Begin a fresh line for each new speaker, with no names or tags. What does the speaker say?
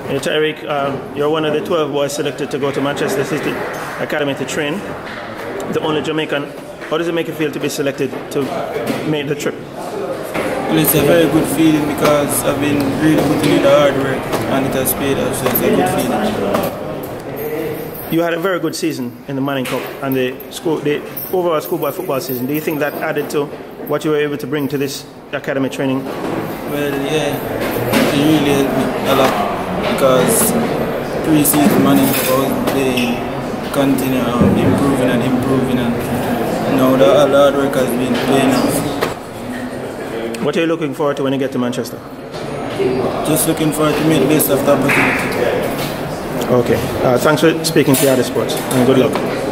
Tyreek, you're one of the 12 boys selected to go to Manchester City Academy to train. The only Jamaican. How does it make you feel to be selected to make the trip?
Well, it's a very good feeling because I've been really putting in the hard work and it has paid off, so it's a good feeling.
You had a very good season in the Manning Cup and the overall schoolboy football season. Do you think that added to what you were able to bring to this academy training?
Well, yeah, it really helped me a lot because pre-season Manning Cup I was playing, continue improving and now the hard work has been paying off.
What are you looking forward to when you get to Manchester?
Just looking forward to make the best of the opportunity.
Okay. Thanks for speaking to Yardie Sports and good luck.